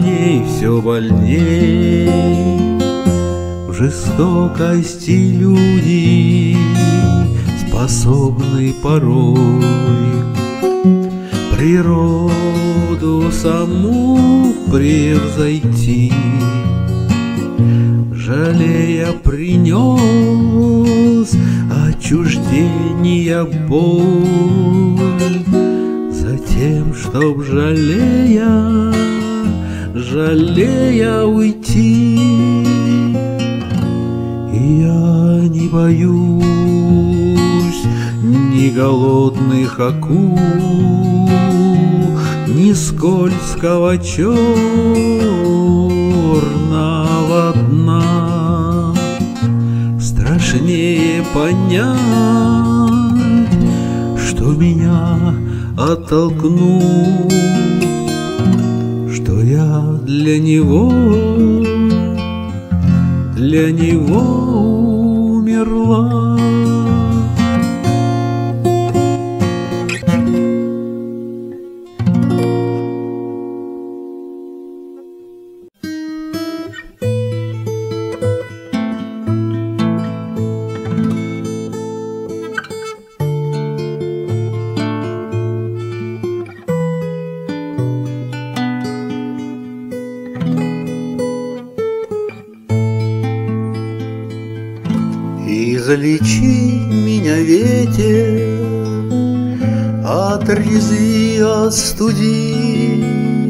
больней. В жестокости люди способны порой природу саму превзойти. Жалея принес отчуждения боль, затем, чтоб жалея уйти. И я не боюсь ни голодных акул, ни скользкого черного дна. Страшнее понять, что меня оттолкнут, что я для него умерла. Излечи меня, ветер, отрези, остуди,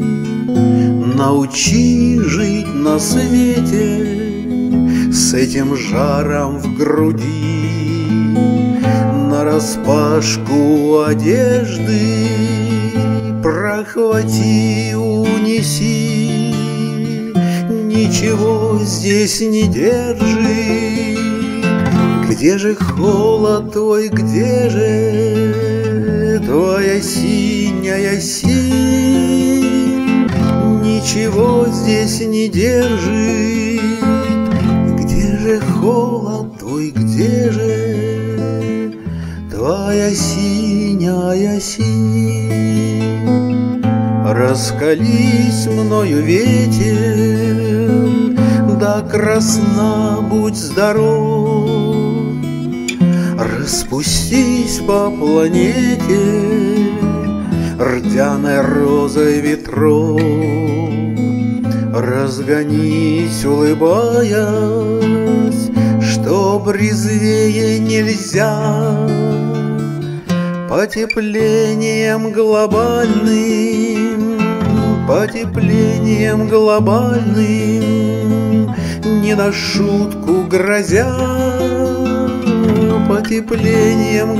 научи жить на свете с этим жаром в груди. Нараспашку одежды прохвати, унеси, ничего здесь не держи. Где же холод твой, где же твоя синяя синь? Ничего здесь не держит. Где же холод твой, где же твоя синяя синь? Раскались мною, ветер, да красна будь здоров. Распустись по планете рдяной розой ветров, разгонись, улыбаясь, чтоб резвее нельзя. Потеплением глобальным не на шутку грозя. Потеплением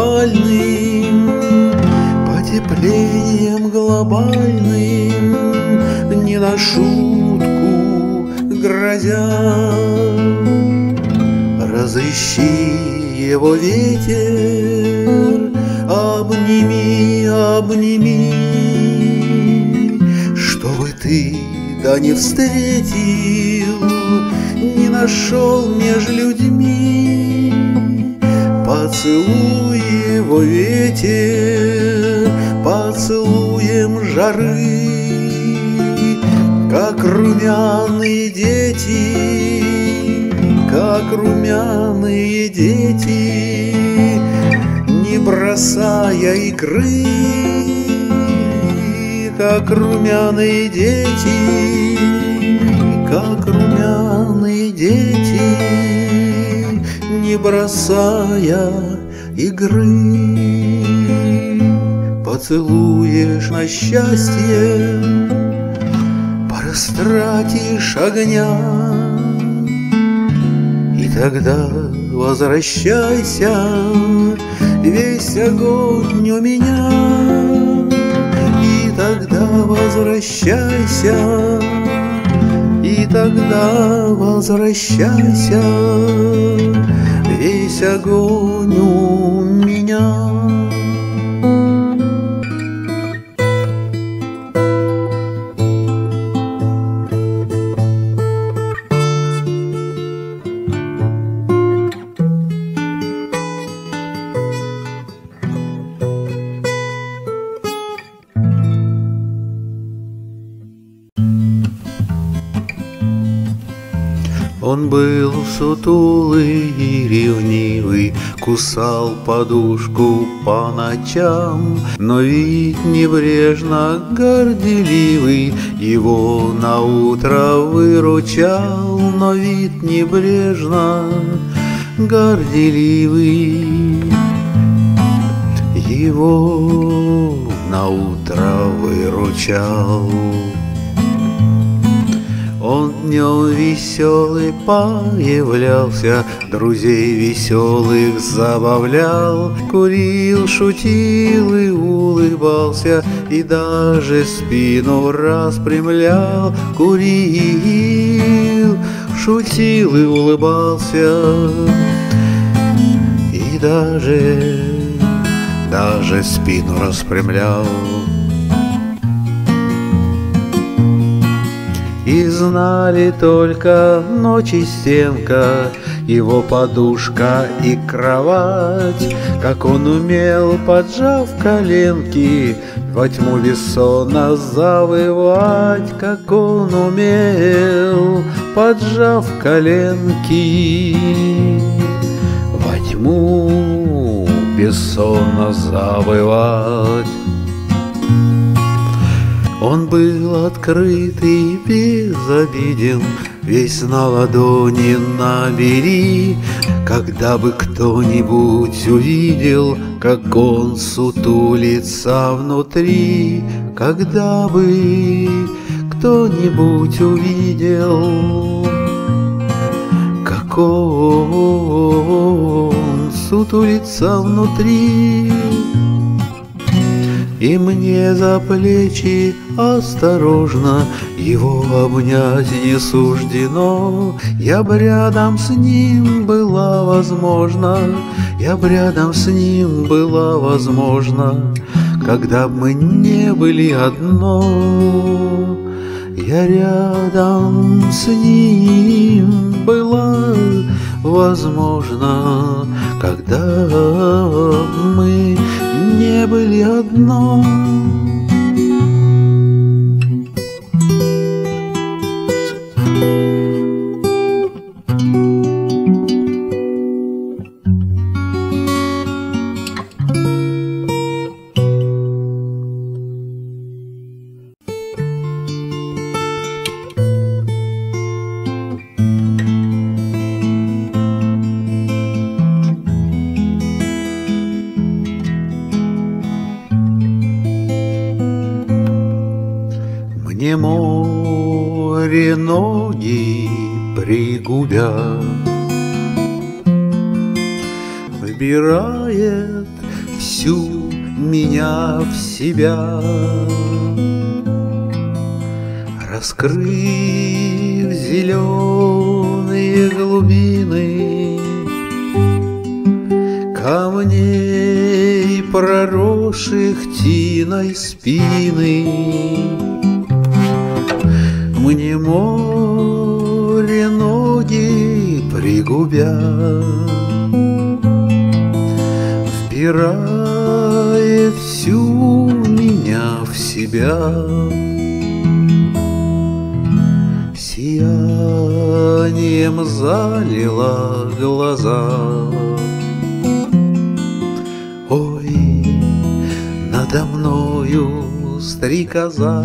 глобальным не на шутку грозя. Разыщи его, ветер, обними, чтобы ты да не встретил, не нашел меж людьми. Поцелуй его, ветер, поцелуем жары, как румяные дети, не бросай моя игры, как румяные дети, как румяные дети, не бросая игры. Поцелуешь на счастье, порастратишь огня, и тогда возвращайся, весь огонь у меня. И тогда возвращайся, и тогда возвращайся, весь огонь у меня. Он был сутулый и ревнивый, кусал подушку по ночам, но вид небрежно горделивый его наутро выручал, но вид небрежно горделивый его наутро выручал. Он днем веселый появлялся, друзей веселых забавлял, курил, шутил и улыбался, и даже спину распрямлял. Курил, шутил и улыбался, и даже спину распрямлял. И знали только ночь и стенка, его подушка и кровать, как он умел, поджав коленки, во тьму бессонно завывать, как он умел, поджав коленки, во тьму бессонно завывать. Он был открытый, безобиден, весь на ладони набери. Когда бы кто-нибудь увидел, как он сутулится внутри, когда бы кто-нибудь увидел, как он сутулится внутри, и мне за плечи осторожно его обнять не суждено. Я б рядом с ним была возможна, я б рядом с ним была возможна, когда б мы не были одно. Я рядом с ним была возможна, когда мы не были одно. Мне море ноги пригубят, вбирает всю меня в себя, раскрыв зеленые глубины камней, проросших тиной спины. Мне море ноги пригубят, вбирает всю меня в себя, сиянием залила глаза. Ой, Надо мною стрекоза,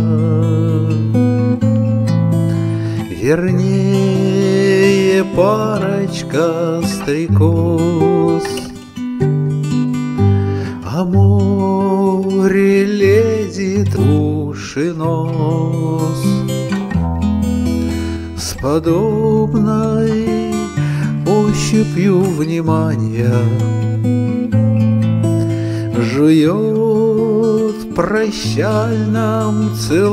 вернее, парочка стрекоз. А море лезет в уши нос с подобной ощупью внимания, жует в прощальном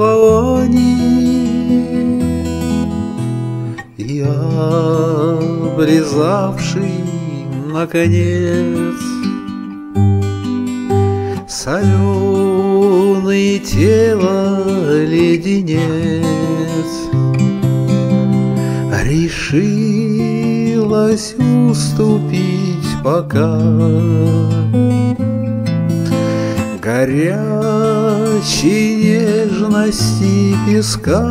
целовании. И облизавший, наконец, соленый тело леденец, решилась уступить пока горячей нежности песка.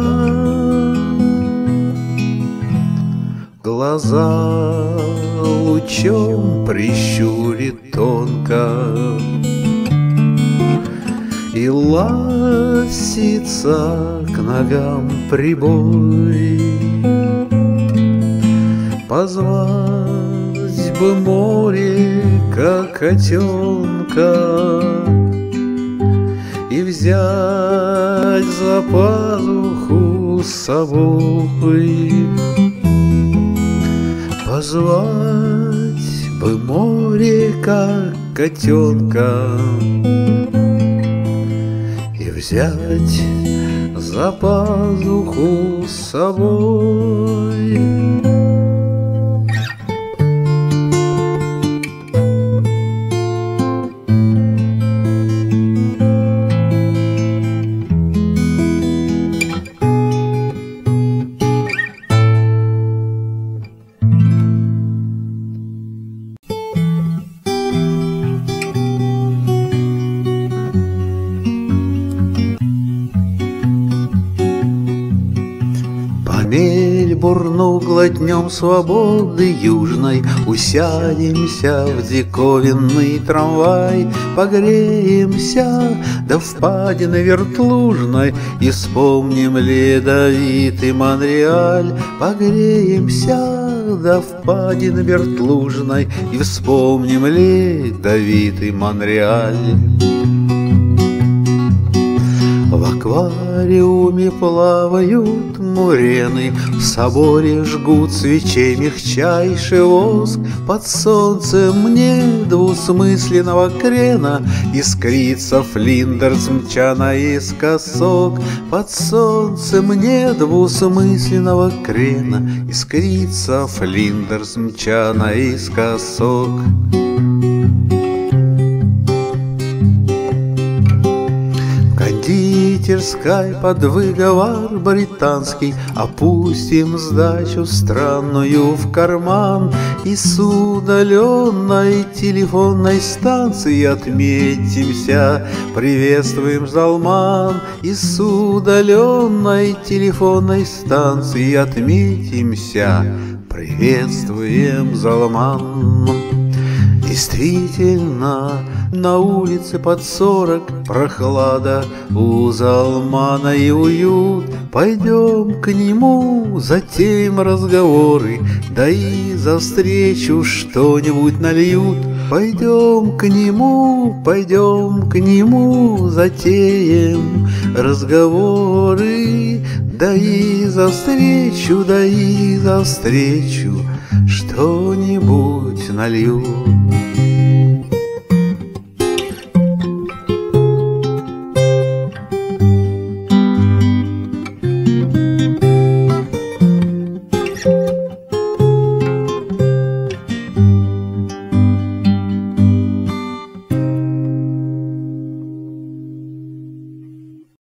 Глаза лучом прищурит тонко и ластится к ногам прибой. Позвать бы море, как котенка, и взять за пазуху с собой. Позвать бы море, как котенка, и взять за пазуху с собой. Мельбурну глотнем свободы южной, усядемся в диковинный трамвай, погреемся до впадины вертлужной и вспомним ледовитый Монреаль. Погреемся до впадины вертлужной и вспомним ледовитый Монреаль. В аквариуме плавают мурены, в соборе жгут свечей мягчайший воск. Под солнцем недвусмысленного крена искрится Флиндерс, мча наискосок. Под солнцем недвусмысленного крена искрится Флиндерс, мча наискосок. Кондитерской под выговор британский опустим сдачу странную в карман и с удаленной телефонной станции отметимся, приветствуем Залман. И с удаленной телефонной станции отметимся, приветствуем Залман. Действительно, на улице под 40 прохлада, у Залмана и уют. Пойдем к нему, затеем разговоры, да и за встречу что-нибудь нальют. Пойдем к нему, затеем разговоры, да и за встречу, что-нибудь нальют.